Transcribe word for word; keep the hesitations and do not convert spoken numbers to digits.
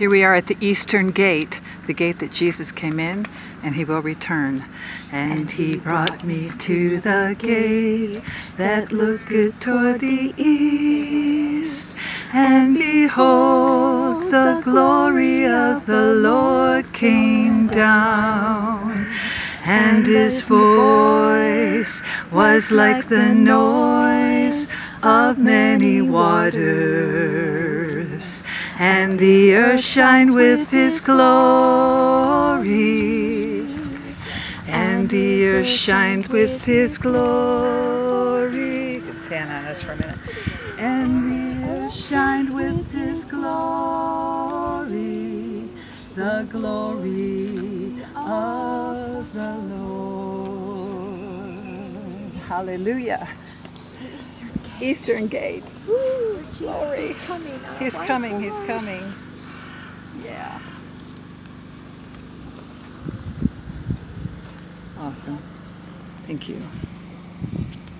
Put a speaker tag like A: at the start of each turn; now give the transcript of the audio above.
A: Here we are at the eastern gate, the gate that Jesus came in, and he will return. And he brought me to the gate that looketh toward the east, and behold, the glory of the Lord came down, and his voice was like the noise of many waters, and the earth shined with his glory, and the earth shined with his glory. Get the fan on us for a minute. And the earth shined with his glory, the glory of the Lord. Hallelujah.
B: Eastern Gate.
A: Eastern Gate.
B: Woo, Jesus
A: Glory.
B: is coming. On
A: He's
B: a white
A: coming, he's
B: horse.
A: coming. Yeah. Awesome. Thank you.